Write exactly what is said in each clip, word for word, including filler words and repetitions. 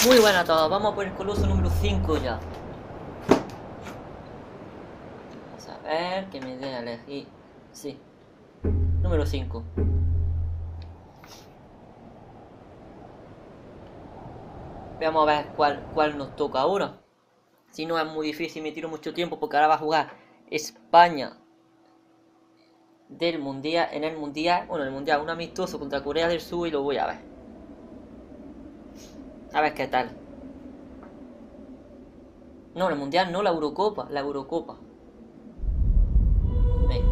Muy buenas a todos, vamos por el coloso número cinco ya. Vamos a ver que me dé a elegir. Sí, número cinco. Vamos a ver cuál, cuál nos toca ahora. Si no es muy difícil, me tiro mucho tiempo porque ahora va a jugar España del mundial, en el mundial, bueno, el mundial, un amistoso contra Corea del Sur y lo voy a ver. A ver qué tal. No, el mundial no, la Eurocopa, la Eurocopa. Venga.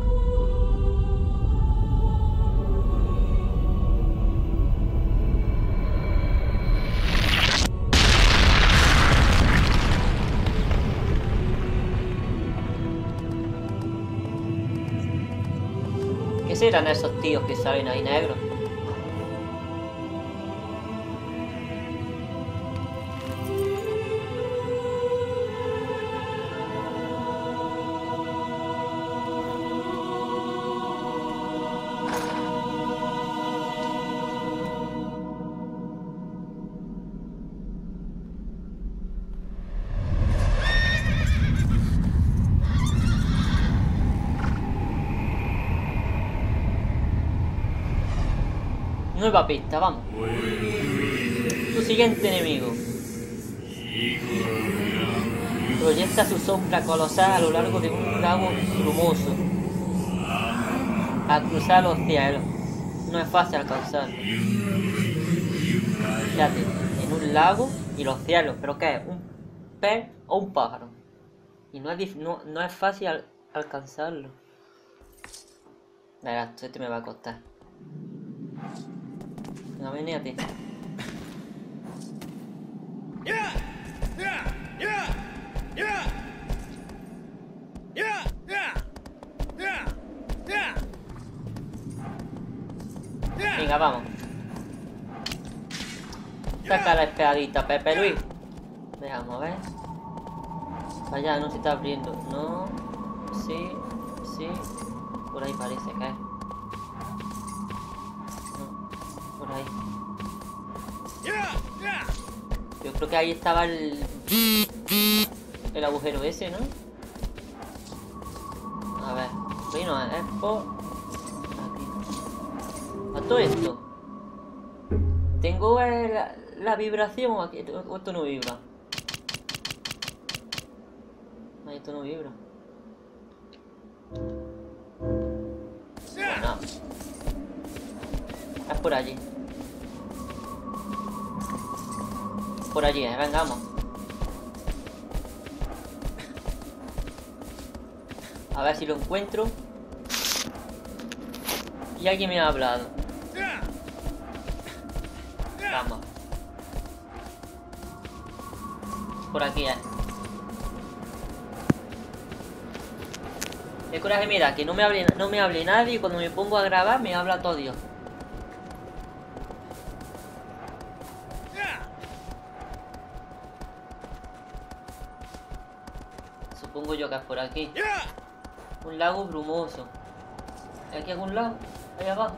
¿Qué serán esos tíos que salen ahí negros? Nueva pista, vamos. Tu siguiente enemigo. Proyecta su sombra colosal a lo largo de un lago brumoso. Al cruzar los cielos. No es fácil alcanzarlo. Fíjate, en un lago y los cielos. ¿Pero qué es? ¿Un pez o un pájaro? Y no es, no, no es fácil al alcanzarlo. Verás, esto me va a costar. No, vení a ti. Venga, vamos. Saca la espadita, Pepe Luis. Veamos, a ver. Vaya, no se está abriendo. No. Sí, sí. Por ahí parece que es. Por ahí. Yo creo que ahí estaba el el agujero ese, ¿no? A ver, bueno, es por aquí. A todo esto tengo la, la vibración aquí. O esto no vibra. Ahí esto no vibra. Bueno, es por allí. Por allí, eh, vengamos. A ver si lo encuentro. Y alguien me ha hablado. Vamos. Por aquí, eh. El coraje me da que no me hable, no me hable nadie y cuando me pongo a grabar me habla todo Dios. Supongo yo que es por aquí. Un lago brumoso. ¿Hay aquí algún lago? Ahí abajo.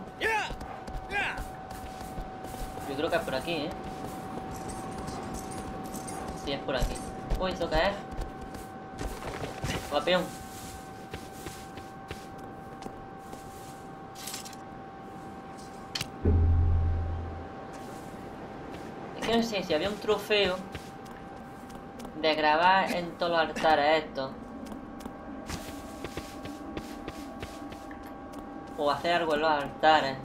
Yo creo que es por aquí, ¿eh? Sí, es por aquí. Uy, ¿eso qué es? Guapeón. Es que no sé si había un trofeo de grabar en todos los altares estos. O hacer algo en los altares.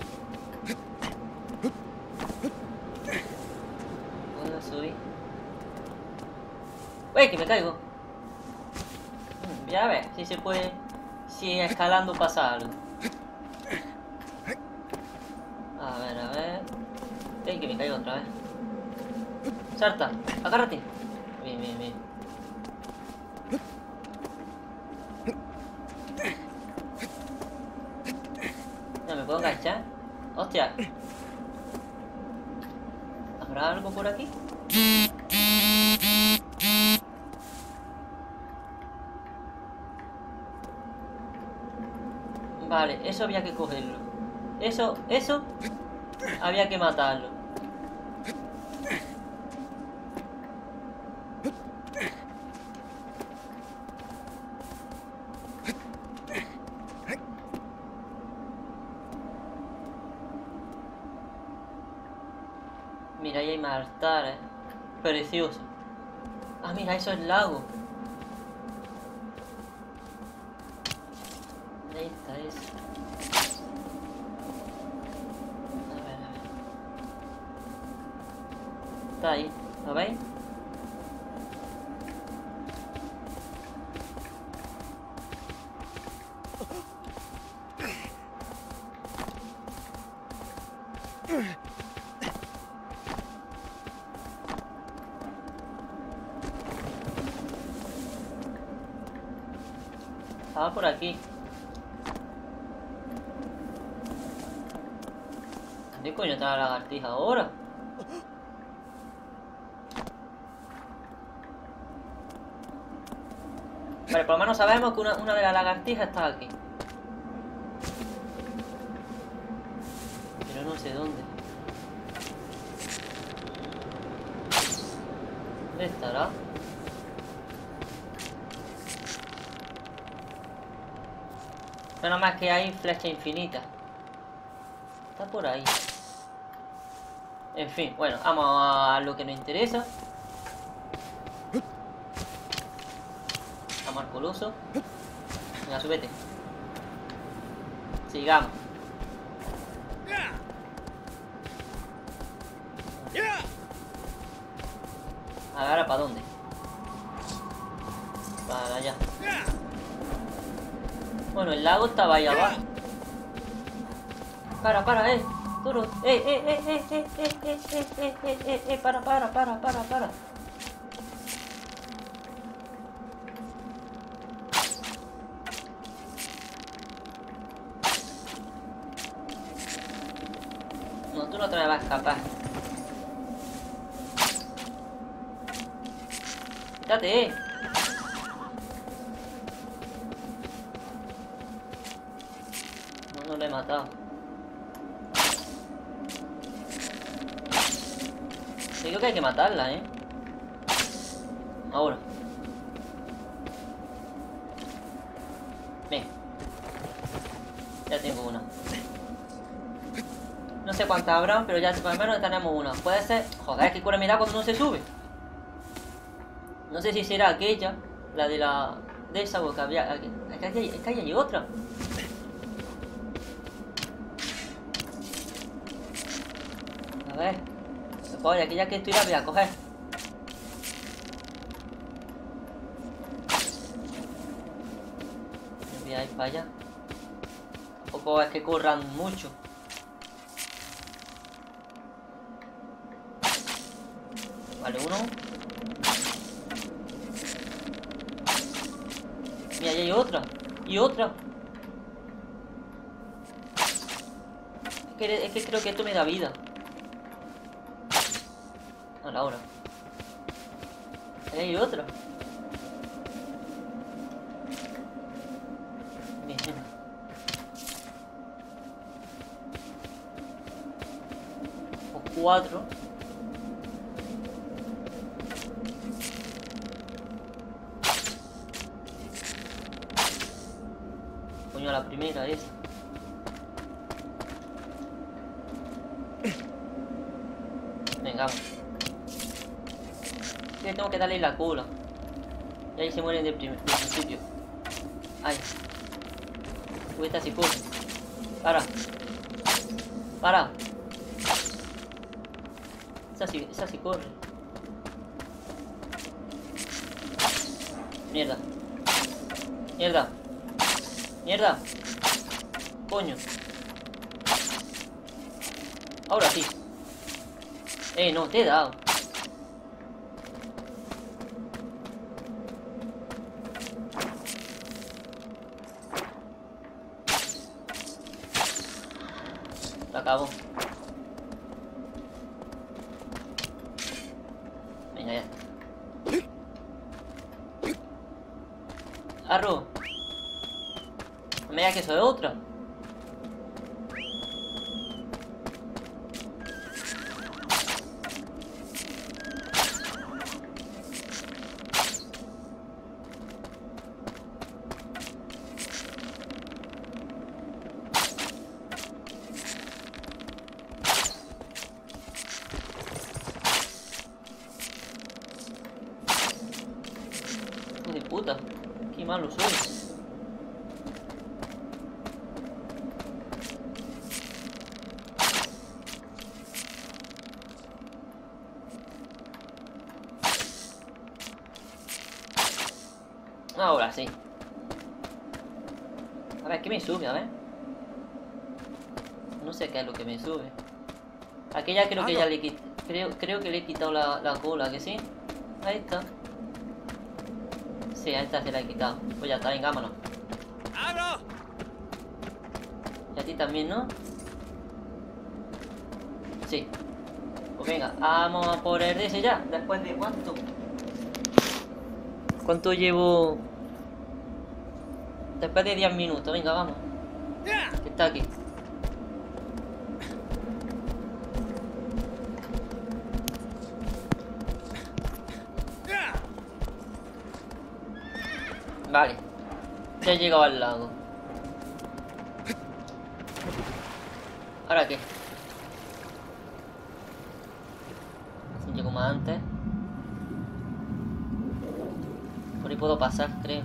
¿Puedo subir? ¡Uy, que me caigo! Ya a ver si se puede. Si escalando pasa algo. A ver, a ver. ¡Ey, que me caigo otra vez! ¡Salta! ¡Agárrate! Bien, bien, bien. No, me puedo enganchar. ¡Hostia! ¿Habrá algo por aquí? Vale, eso había que cogerlo. Eso, eso había que matarlo. ahí hay más altares. Precioso. Ah, mira, eso es el lago. Ahí está eso. A ver, a ver. Está ahí, ¿lo veis? Estaba por aquí. ¿Dónde coño está la lagartija ahora? Vale, por lo menos sabemos que una, una de las lagartijas está aquí. Pero no sé dónde. ¿Dónde estará? Nada más que hay flecha infinita. Está por ahí. En fin, bueno, vamos a lo que nos interesa. Vamos al coloso. Venga, súbete. Sigamos. Ahora, ¿para dónde? Para allá. Bueno, el lago estaba ahí abajo. Para, para, eh. Toro. Eh, eh, eh, eh, eh, eh, eh, eh, eh, eh, eh, eh, para, para, para, para, para. No, tú no te me vas a escapar. Quítate, eh. No, no lo he matado. Creo que hay que matarla, eh. Ahora. Ven. Ya tengo una. No sé cuántas habrán, pero ya por lo menos tenemos una. Puede ser... Joder, que cura, mira cuando no se sube. No sé si será aquella, la de la... de esa boca había... Es que hay, es que hay otra. A ver. Oye, aquí ya que estoy la voy a coger. Me voy a ir para allá. Tampoco es que corran mucho. Vale, uno. Mira, ahí hay otra. Y otra. Es que, es que creo que esto me da vida. A la hora. Ahí hay otra. Bien. O cuatro. Coño, la primera esa. Venga, vamos. Que tengo que darle la cola. Y ahí se mueren del, primer, del principio. Ay. Uy, esta sí corre. Para. Para. Esa sí, esa sí corre. Mierda. Mierda. Mierda. Coño. Ahora sí. Eh, no, te he dado. Lo acabo. Venga, ya. Arro. No me digas que eso es otra. puta. Qué malo soy. Ahora sí. A ver, ¿qué me sube? A ver. No sé qué es lo que me sube. Aquí ya creo que ya le he quitado. Creo, creo que le he quitado la, la cola, ¿que sí? Ahí está. Sí, a esta se la he quitado. Pues ya está, venga, vámonos. Y a ti también, ¿no? Sí. Pues venga, vamos a por el de ese ya. ¿Después de cuánto? ¿Cuánto llevo? Después de diez minutos, venga, vamos. Que está aquí. Vale. Ya he llegado al lago. ¿Ahora qué? Si llego más antes. Por ahí puedo pasar, creo.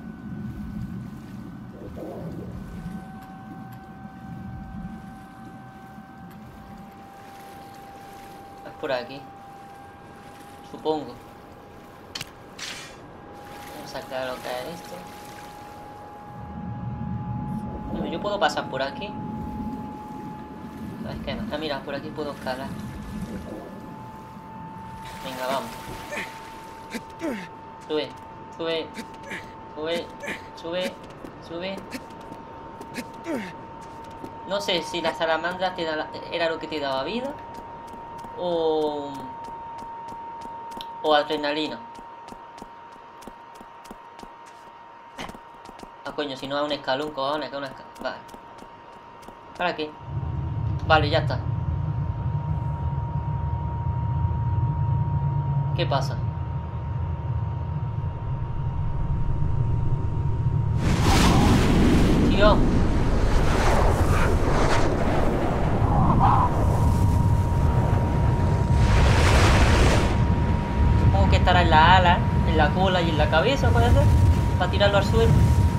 Es por aquí. Supongo. Vamos a sacar lo que es esto. Bueno, yo puedo pasar por aquí. Es que no. Ah, mira, por aquí puedo escalar. Venga, vamos. Sube, sube, sube, sube, sube. No sé si la salamandra te da la, era lo que te daba vida o o adrenalina. Ah, coño, si no es un escalón, cojones, que es una escalón. Vale. ¿Para qué? Vale, ya está. ¿Qué pasa? Tío. Supongo que estará en la ala, en la cola y en la cabeza, puede ser, para tirarlo al suelo.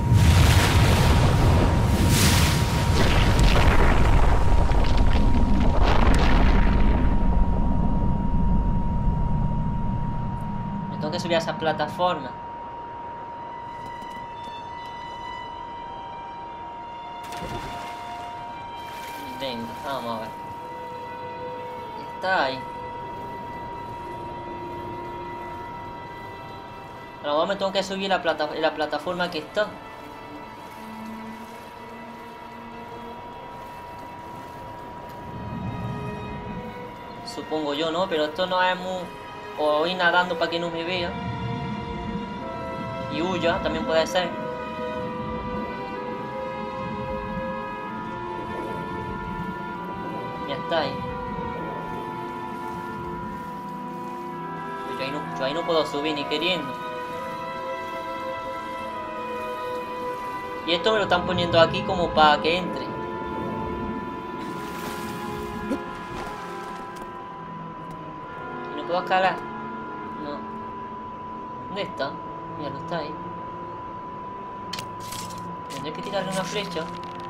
Tengo que subir a esa plataforma. Venga, vamos a ver. Está ahí. A lo mejor me tengo que subir la, plata la plataforma que está. Supongo yo, ¿no? Pero esto no es muy... O ir nadando para que no me vea. Y huya, también puede ser. Ya está ahí. Yo ahí, no, yo ahí no puedo subir ni queriendo. Y esto me lo están poniendo aquí como para que entre. ¿Y no puedo escalar? No. ¿Dónde está? Mira, no está ahí. Tendré que tirarle una flecha.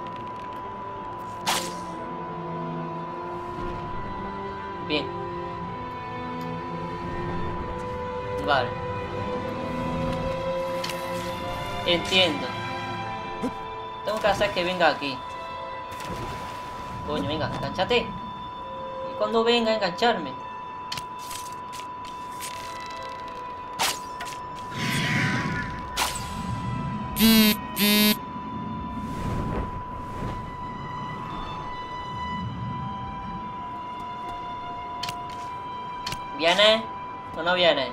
Bien. Vale. Entiendo. Tengo que hacer que venga aquí. Coño, venga, enganchate. Y cuando venga, engancharme. ¿Viene? ¿O no viene?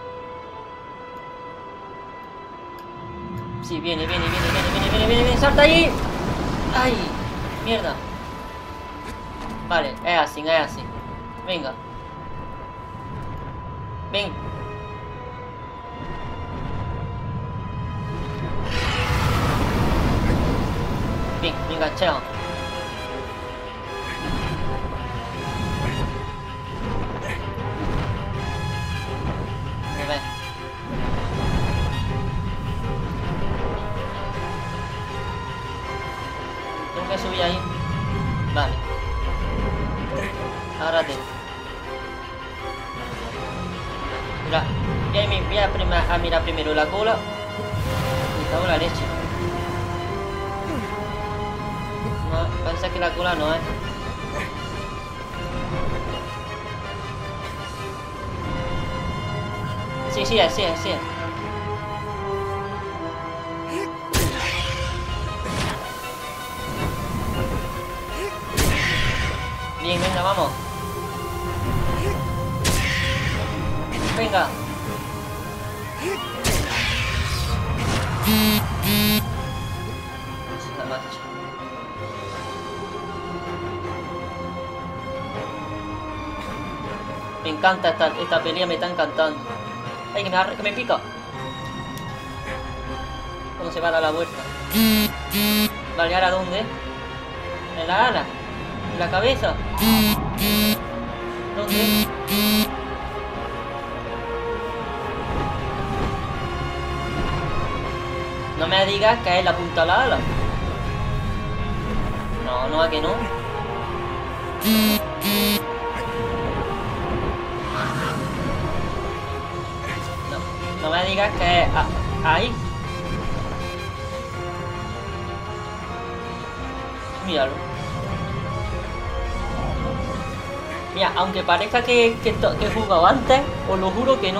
Sí, viene, viene, viene, viene, viene, viene, viene, viene, ¡salta ahí! ¡Ay! ¡Mierda! Vale, es así, es así. Venga. Ven. Bien, me enganché. A ver. Mira, voy a, mi- voy a, prima- a mirar primero la cola. Me cago en la leche. No, parece que la cola no es. Sí, sí, así es, así es. Bien, venga, vamos. Venga. La marcha. Me encanta esta, esta pelea, me está encantando. Ay, que me, arre- que me pica. ¿Cómo se va a dar la vuelta? Vale, ¿ahora dónde? En la ala. En la cabeza. ¿Dónde? No me digas que es la punta de la ala. No, no, a que no. No, no me digas que es a- ahí. Míralo. Mira, aunque parezca que, que, to- que he jugado antes, os lo juro que no.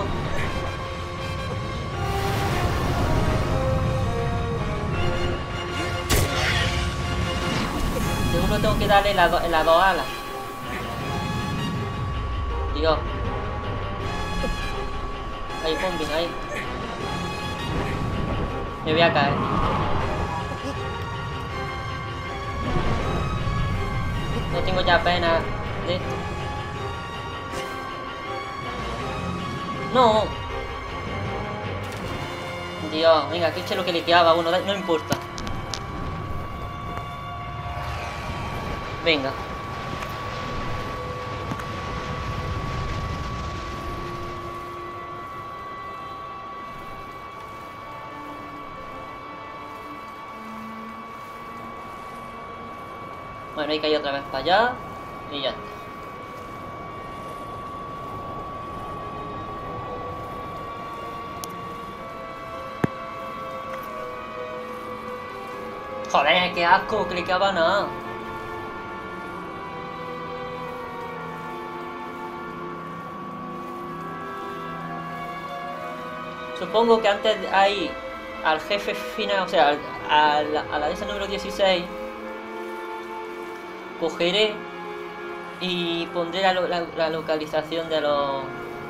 Seguro tengo que darle las do- las dos alas. Dios. Ahí, bombing, ahí. Me voy a caer. No tengo ya pena de esto. No. Dios, venga, que eche lo que le quedaba. Bueno, da- no importa. Venga. Bueno, hay que ir otra vez para allá. Y ya está. Joder, qué asco, que le quedaba nada. Supongo que antes de ahí al jefe final, o sea, al- a la, a la de esa número dieciséis, cogeré y pondré la, lo- la- la localización de los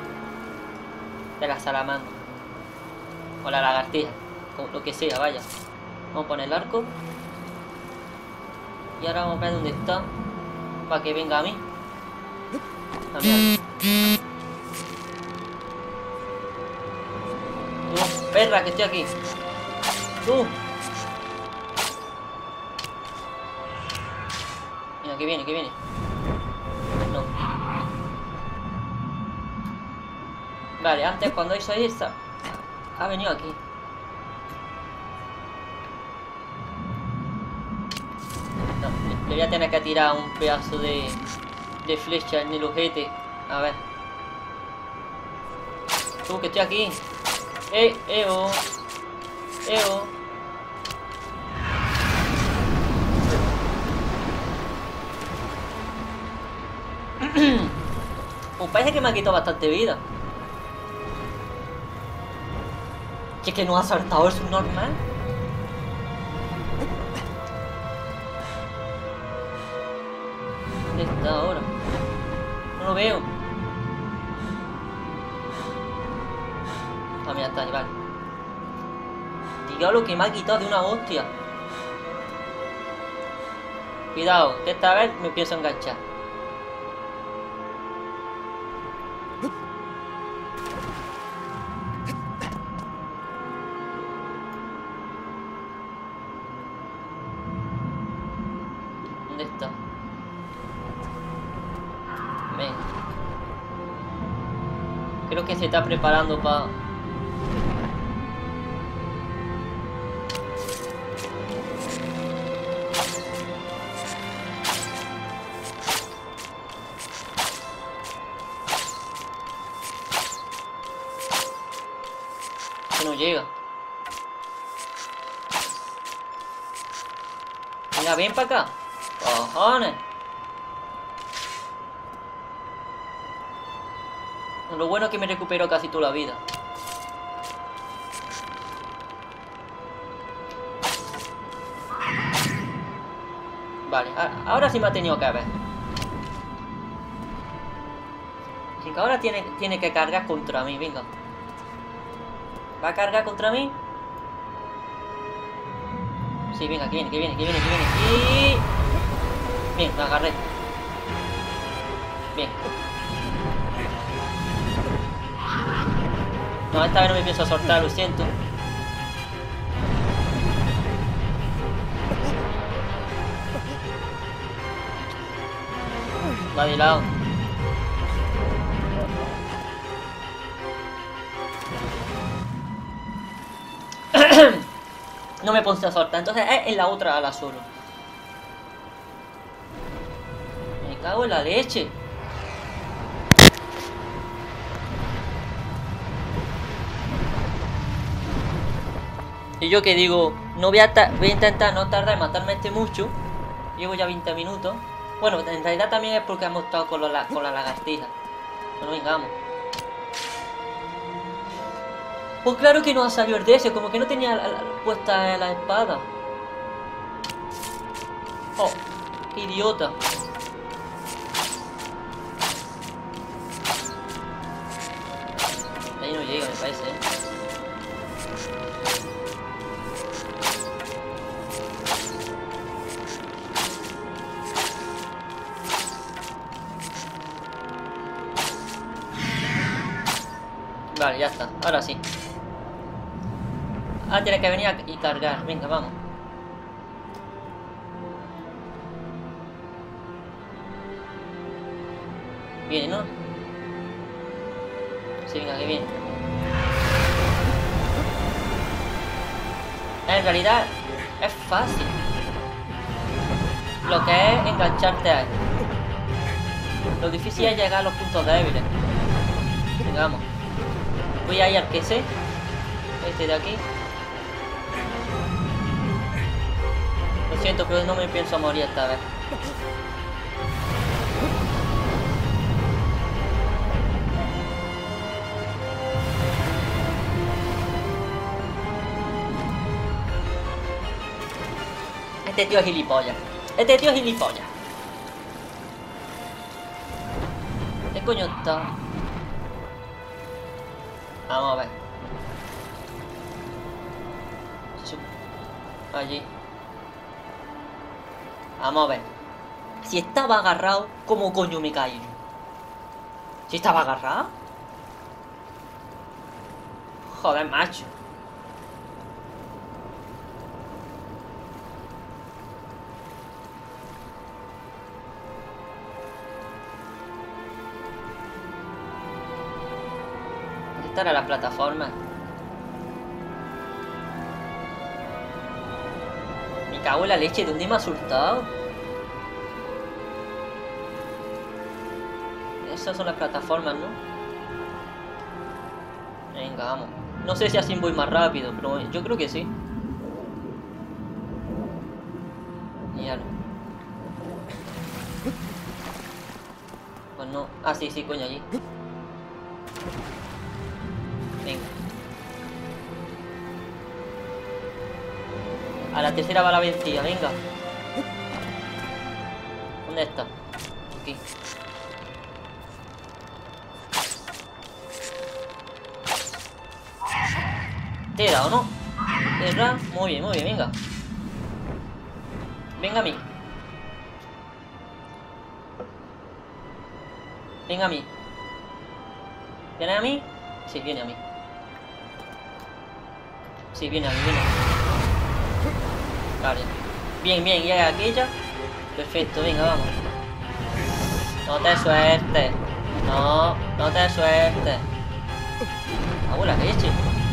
de la salamandra o la lagartija, o lo que sea, vaya. Vamos a poner el arco y ahora vamos a ver dónde está para que venga a mí. A mí. Tú, perra, que estoy aquí. Tú. Mira, que viene, que viene. No. Vale, antes cuando hizo esa, ha venido aquí. No, le, le voy a tener que tirar un pedazo de, de flecha en el ojete. A ver. Tú, que estoy aquí. Eh, eh, oh. Eh, oh. Pues parece que me ha quitado bastante vida. ¿Que es que no ha saltado el subnormal? ¿Dónde está ahora? No lo veo. Ah, mira, está ahí, vale. Diga lo que me ha quitado de una hostia. Cuidado, que esta vez me pienso enganchar. ¿Dónde está? Venga. Creo que se está preparando para... Que no llega. Venga, ven para acá. Cojones. Lo bueno es que me recuperó casi toda la vida. Vale, ahora sí me ha tenido que ver. Así que ahora tiene, tiene que cargar contra mí, venga. ¿Va a cargar contra mí? Sí, venga, que viene, que viene, que viene, que viene. Y... bien, me agarré. Bien. No, esta vez no me pienso soltar, lo siento. Va de lado. No me puse a soltar, entonces es en la otra ala solo. Me cago en la leche. Y yo que digo, no voy a, voy a intentar no tardar en matarme este mucho. Llevo ya veinte minutos. Bueno, en realidad también es porque hemos estado con, la, con la lagartija. Bueno, vengamos. Pues claro que no ha salido el D S, como que no tenía la, la, puesta la espada. Oh, qué idiota. Ahí no llega, me parece, ¿eh? Vale, ya está, ahora sí. Ahora tiene que venir y cargar, venga, vamos. Viene, ¿no? Sí, venga, que viene. En realidad es fácil. Lo que es engancharte a él. Lo difícil es llegar a los puntos débiles. Venga, vamos. Voy a ir al que sé. Este de aquí. Lo siento, pero no me pienso morir esta vez. Este tío es gilipollas. Este tío es gilipollas. ¿Qué coño está? Vamos a ver. Allí. Vamos a ver. Si estaba agarrado, ¿cómo coño me caigo? Si estaba agarrado. Joder, macho. ¿Dónde estará la plataforma? Me cago en la leche, ¿de dónde me ha soltado? Esas son las plataformas, ¿no? Venga, vamos. No sé si así voy más rápido, pero yo creo que sí. Ya no. Pues no. Ah, sí, sí, coño, allí. Venga. A la tercera va la vencida, venga. ¿Dónde está? Aquí. ¿Te he dado, no? ¿Te he dado? Muy bien, muy bien, venga. Venga a mí. Venga a mí. ¿Viene a mí? Sí, viene a mí. Sí, viene a mí, viene a mí. Vale. Bien, bien, y aquella. Perfecto, venga, vamos. No te sueltes. No, no te sueltes. Abuela, ¿qué leche?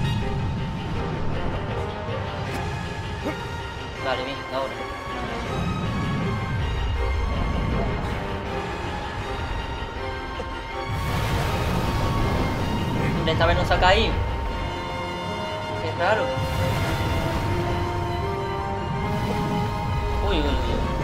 Vale, bien, ahora. Esta vez no se ha caído. raro. Uy, uy, uy.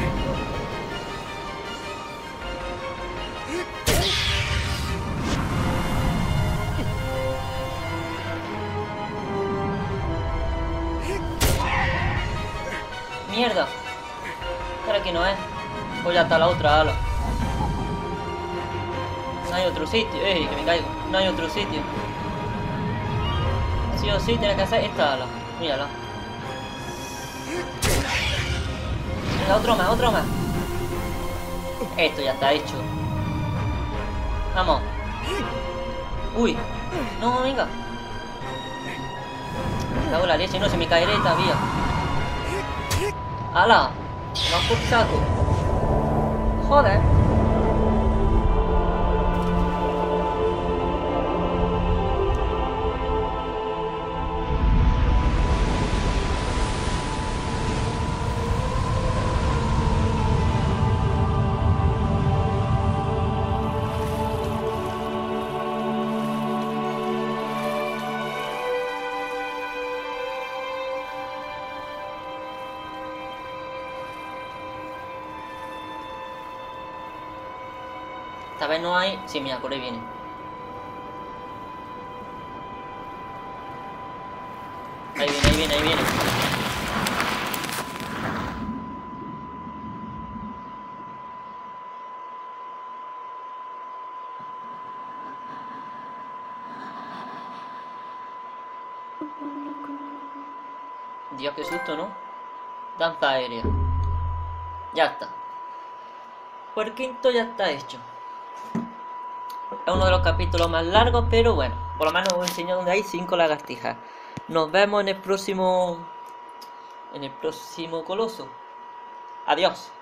Mierda. Pero aquí no es. Pues ya está la otra ala. No hay otro sitio. Ey, que me caigo. No hay otro sitio. Sí o sí tienes que hacer esta ala. Mírala. Venga, otro más, otro más. Esto ya está hecho. Vamos. Uy. No, venga. Me cago en la leche, no se me caeré todavía. ¡Hala! Me has por saco. Joder. Esta vez no hay... Sí, mira, por ahí viene. Ahí viene, ahí viene, ahí viene. Dios, qué susto, ¿no? Danza aérea. Ya está. Pues el quinto ya está hecho. Es uno de los capítulos más largos, pero bueno, por lo menos os enseño donde hay cinco lagartijas. Nos vemos en el próximo... En el próximo coloso. Adiós.